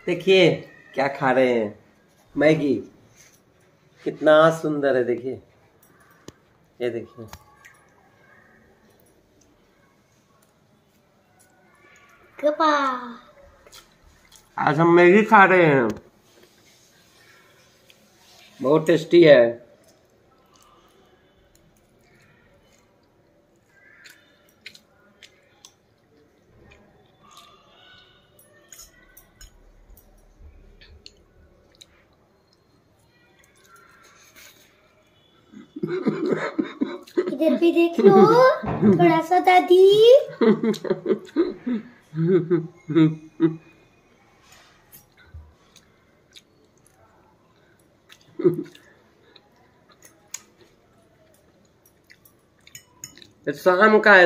देखिए क्या खा रहे हैं, मैगी। कितना सुंदर है, देखिए, ये देखिए। आज हम मैगी खा रहे हैं, बहुत टेस्टी है। इधर भी देख लो थोड़ा सा दादी। शाम का है,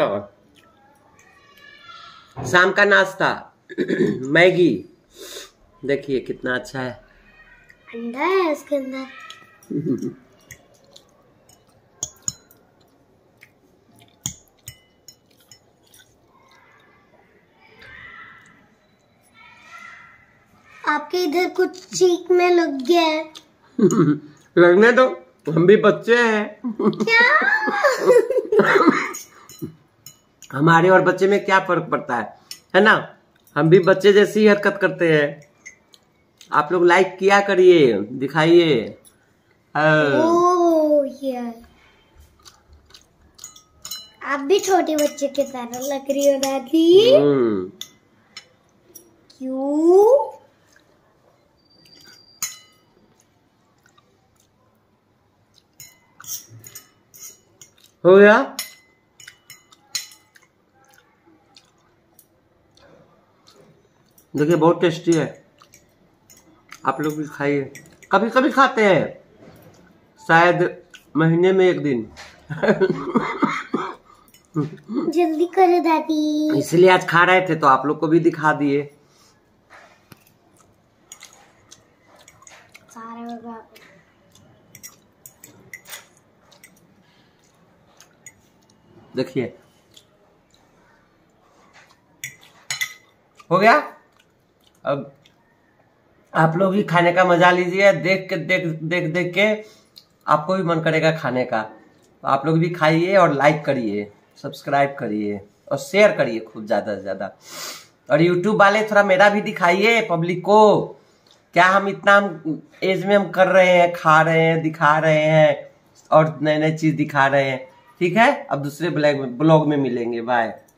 शाम का नाश्ता। मैगी देखिए कितना अच्छा है। अंडा है उसके अंदर। आपके इधर कुछ चीख में लग गया है। लगने दो, हम भी बच्चे हैं। क्या? हमारे और बच्चे में क्या फर्क पड़ता है ना? हम भी बच्चे जैसी हरकत करते हैं। आप लोग लाइक किया करिए, दिखाइए। आप भी छोटे बच्चे की तरह लग रही हो दादी। क्यों? हो गया? देखिए बहुत टेस्टी है, आप लोग भी खाइए। कभी कभी खाते हैं, शायद महीने में एक दिन। जल्दी करो दादी। इसलिए आज खा रहे थे तो आप लोग को भी दिखा दिए। देखिए हो गया। अब आप लोग भी खाने का मजा लीजिए। देख देख के आपको भी मन करेगा खाने का। तो आप लोग भी खाइए और लाइक करिए, सब्सक्राइब करिए और शेयर करिए खूब ज्यादा से ज्यादा। और यूट्यूब वाले थोड़ा मेरा भी दिखाइए पब्लिक को। क्या हम इतना एज में हम कर रहे हैं, खा रहे हैं, दिखा रहे हैं और नए नए चीज दिखा रहे हैं। ठीक है, अब दूसरे ब्लॉग में मिलेंगे। बाय।